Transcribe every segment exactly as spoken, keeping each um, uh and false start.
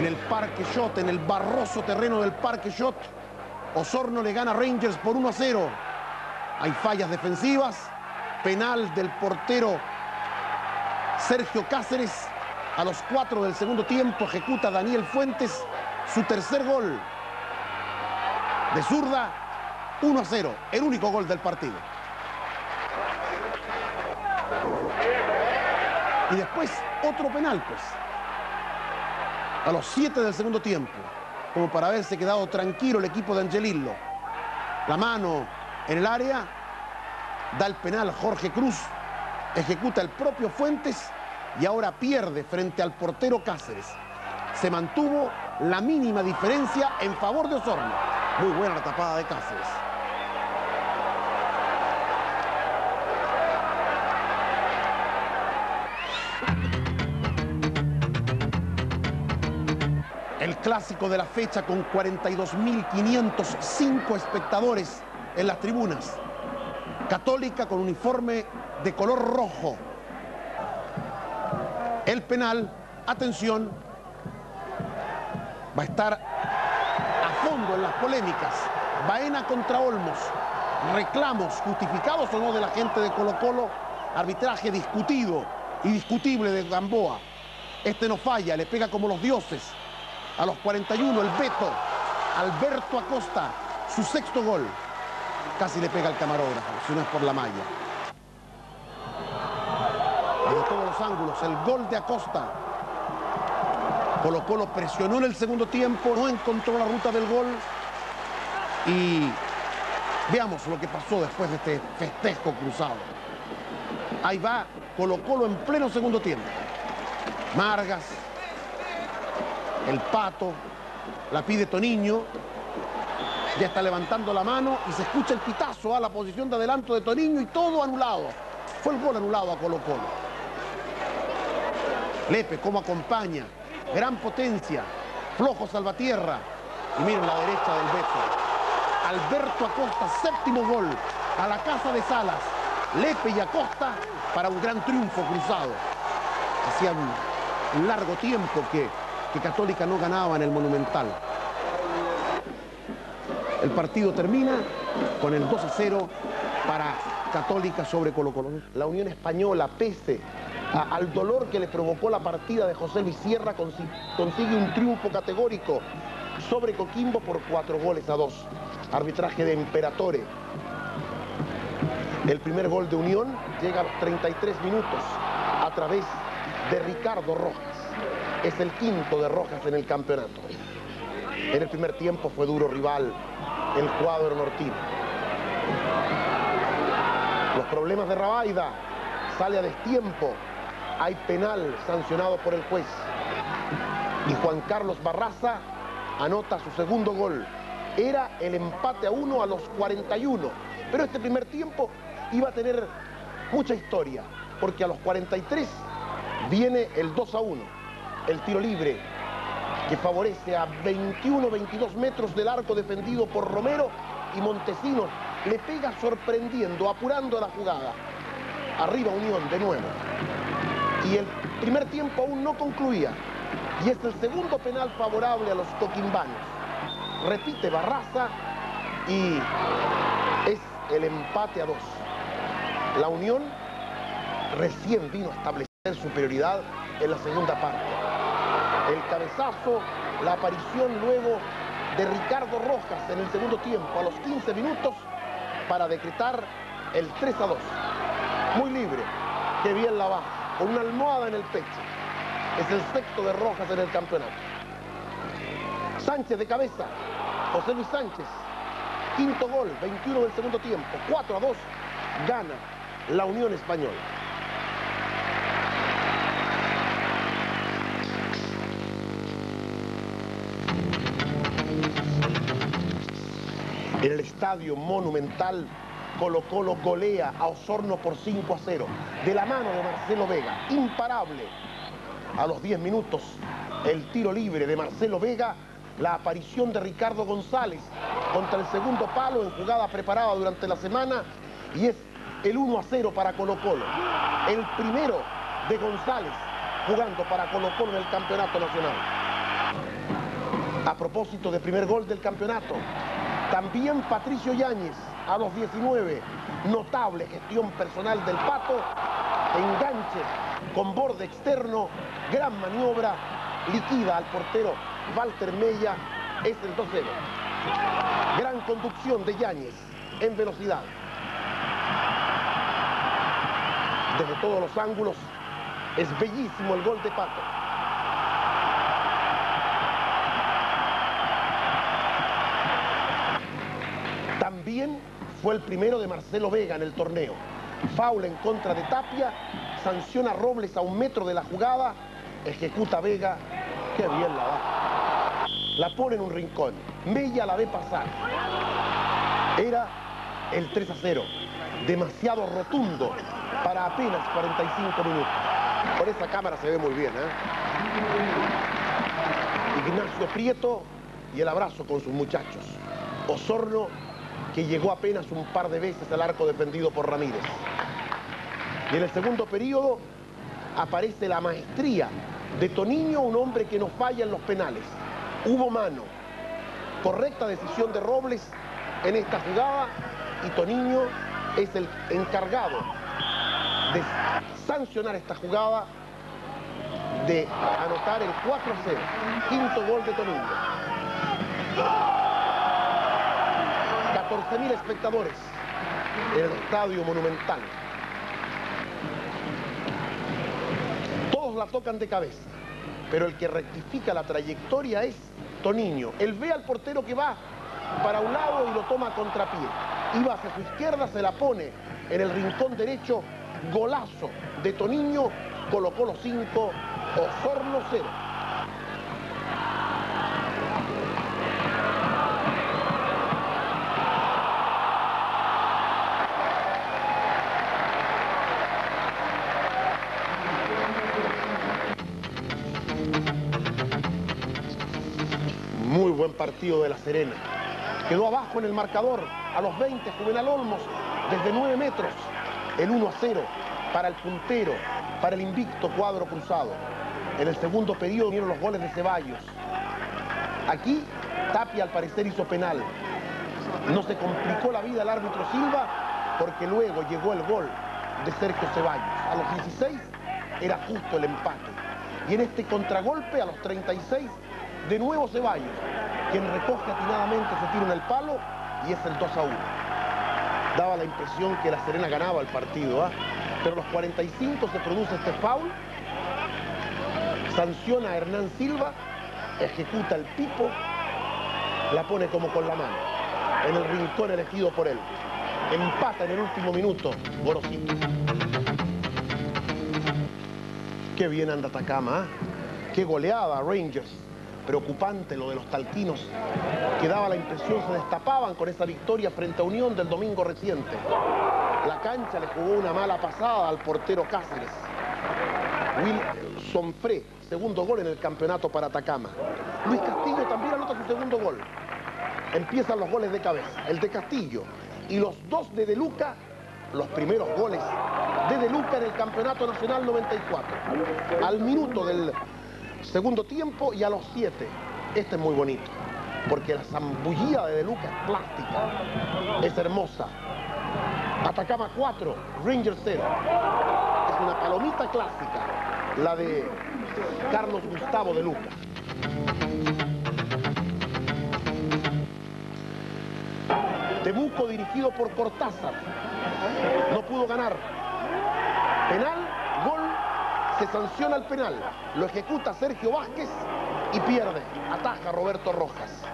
En el Parque Shot, en el barroso terreno del Parque Shot, Osorno le gana a Rangers por uno a cero. Hay fallas defensivas, penal del portero Sergio Cáceres. A los cuatro del segundo tiempo ejecuta Daniel Fuentes su tercer gol. De zurda, uno a cero, el único gol del partido. Y después otro penal, pues. A los siete del segundo tiempo, como para haberse quedado tranquilo el equipo de Angelillo. La mano en el área, da el penal Jorge Cruz, ejecuta el propio Fuentes y ahora pierde frente al portero Cáceres. Se mantuvo la mínima diferencia en favor de Osorno. Muy buena la tapada de Cáceres. El clásico de la fecha con cuarenta y dos mil quinientos cinco espectadores en las tribunas. Católica con uniforme de color rojo. El penal, atención, va a estar a fondo en las polémicas. Baena contra Olmos. Reclamos justificados o no de la gente de Colo-Colo. Arbitraje discutido y discutible de Gamboa. Este no falla, le pega como los dioses. A los cuarenta y uno, el Beto, Alberto Acosta, su sexto gol. Casi le pega al camarógrafo, si no es por la malla. Desde todos los ángulos, el gol de Acosta. Colo-Colo presionó en el segundo tiempo, no encontró la ruta del gol. Y veamos lo que pasó después de este festejo cruzado. Ahí va Colo-Colo en pleno segundo tiempo. Margas. El Pato, la pide Toniño, ya está levantando la mano y se escucha el pitazo a la posición de adelanto de Toniño y todo anulado. Fue el gol anulado a Colo-Colo. Lepe, cómo acompaña, gran potencia, flojo Salvatierra. Y miren la derecha del Beto. Alberto Acosta, séptimo gol a la casa de Salas. Lepe y Acosta para un gran triunfo cruzado. Hacía un, un largo tiempo que... que Católica no ganaba en el Monumental. El partido termina con el dos a cero para Católica sobre Colo-Colo. La Unión Española, pese a, al dolor que le provocó la partida de José Luis Sierra, consi consigue un triunfo categórico sobre Coquimbo por cuatro goles a dos. Arbitraje de Imperatore. El primer gol de Unión llega a los treinta y tres minutos a través de Ricardo Rojas. Es el quinto de Rojas en el campeonato. En el primer tiempo fue duro rival el cuadro nortino. Los problemas de Rabaida. Sale a destiempo. Hay penal sancionado por el juez. Y Juan Carlos Barraza anota su segundo gol. Era el empate a uno a los cuarenta y uno. Pero este primer tiempo iba a tener mucha historia. Porque a los cuarenta y tres viene el dos a uno. El tiro libre que favorece a veintiuno veintidós metros del arco defendido por Romero, y Montesinos le pega sorprendiendo, apurando la jugada. Arriba Unión de nuevo. Y el primer tiempo aún no concluía. Y es el segundo penal favorable a los coquimbanos. Repite Barraza y es el empate a dos. La Unión recién vino a establecer superioridad en la segunda parte. El cabezazo, la aparición luego de Ricardo Rojas en el segundo tiempo, a los quince minutos, para decretar el tres a dos. Muy libre, que bien la baja, con una almohada en el pecho. Es el sexto de Rojas en el campeonato. Sánchez de cabeza, José Luis Sánchez, quinto gol, veintiuno del segundo tiempo, cuatro a dos, gana la Unión Española. En el estadio Monumental, Colo-Colo golea a Osorno por cinco a cero. De la mano de Marcelo Vega, imparable. A los diez minutos, el tiro libre de Marcelo Vega, la aparición de Ricardo González contra el segundo palo en jugada preparada durante la semana, y es el uno a cero para Colo-Colo. El primero de González jugando para Colo-Colo en el campeonato nacional. A propósito de primer gol del campeonato, también Patricio Yáñez, a los diecinueve, notable gestión personal del Pato, enganche con borde externo, gran maniobra, liquida al portero Walter Mella, es el dos cero. Gran conducción de Yáñez en velocidad. Desde todos los ángulos, es bellísimo el gol de Pato. También fue el primero de Marcelo Vega en el torneo. Foul en contra de Tapia, sanciona Robles a un metro de la jugada, ejecuta Vega, qué bien la da. La pone en un rincón, Mella la ve pasar. Era el tres a cero, demasiado rotundo para apenas cuarenta y cinco minutos. Por esa cámara se ve muy bien, ¿eh? Ignacio Prieto y el abrazo con sus muchachos. Osorno, que llegó apenas un par de veces al arco defendido por Ramírez. Y en el segundo periodo aparece la maestría de Toniño, un hombre que no falla en los penales. Hubo mano, correcta decisión de Robles en esta jugada, y Toniño es el encargado de sancionar esta jugada, de anotar el cuatro a cero, quinto gol de Toniño. catorce mil espectadores en el Estadio Monumental. Todos la tocan de cabeza, pero el que rectifica la trayectoria es Toniño. Él ve al portero que va para un lado y lo toma a contrapié. Iba hacia su izquierda, se la pone en el rincón derecho. Golazo de Toniño, colocó los cinco, Osorno cero. Muy buen partido de La Serena. Quedó abajo en el marcador a los veinte, Juvenal Olmos, desde nueve metros. El uno a cero para el puntero, para el invicto cuadro cruzado. En el segundo periodo vinieron los goles de Ceballos. Aquí Tapia al parecer hizo penal. No se complicó la vida el árbitro Silva, porque luego llegó el gol de Sergio Ceballos. A los dieciséis era justo el empate. Y en este contragolpe, a los treinta y seis, de nuevo Ceballos, quien recoge atinadamente, se tira en el palo y es el dos a uno. Daba la impresión que La Serena ganaba el partido, ¿eh? Pero a los cuarenta y cinco se produce este foul, sanciona a Hernán Silva, ejecuta el pipo, la pone como con la mano, en el rincón elegido por él. Empata en el último minuto, Gorosito. Qué bien anda Atacama, ¿eh? Qué goleada Rangers. Preocupante lo de los talquinos, que daba la impresión se destapaban con esa victoria frente a Unión del domingo reciente. La cancha le jugó una mala pasada al portero Cáceres. Will Sonfré, segundo gol en el campeonato para Atacama. Luis Castillo también anota su segundo gol. Empiezan los goles de cabeza, el de Castillo y los dos de De Luca, los primeros goles de De Luca en el campeonato nacional noventa y cuatro. Al minuto del segundo tiempo y a los siete. Este es muy bonito, porque la zambullida de De Luca es plástica, es hermosa. Atacama cuatro, Rangers cero. Es una palomita clásica, la de Carlos Gustavo De Luca. Temuco dirigido por Cortázar, no pudo ganar. Penal, gol. Se sanciona el penal, lo ejecuta Sergio Vázquez y pierde, ataja Roberto Rojas.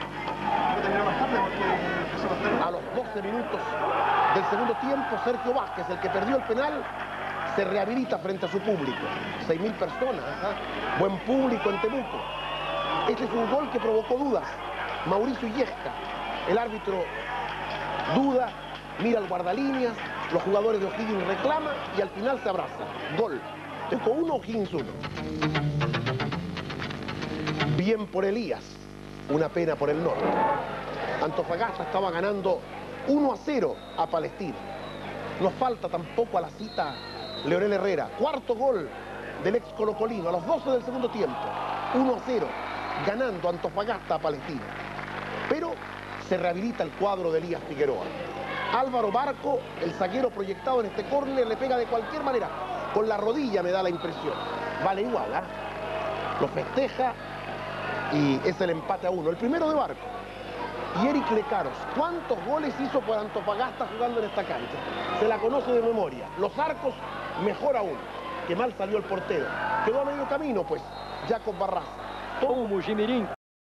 A los doce minutos del segundo tiempo, Sergio Vázquez, el que perdió el penal, se rehabilita frente a su público. seis mil personas, ¿eh? Buen público en Temuco. Este es un gol que provocó dudas. Mauricio Illesca, el árbitro, duda, mira al guardalíneas, los jugadores de O'Higgins reclaman y al final se abraza. Gol. Temuco uno, O'Higgins uno. Bien por Elías, una pena por el norte. Antofagasta estaba ganando uno a cero a Palestina. No falta tampoco a la cita Leonel Herrera. Cuarto gol del ex colocolino a los doce del segundo tiempo. uno a cero. ganando Antofagasta a Palestino. Pero se rehabilita el cuadro de Elías Figueroa. Álvaro Barco, el zaguero proyectado en este córner, le pega de cualquier manera. Con la rodilla me da la impresión. Vale igual, ¿ah? ¿eh? Lo festeja y es el empate a uno. El primero de Barco. Y Eric Lecaros, ¿cuántos goles hizo por Antofagasta jugando en esta cancha? Se la conoce de memoria. Los arcos, mejor aún. Que mal salió el portero. Quedó a medio camino, pues, Jacob Barraza. Como Mujimirim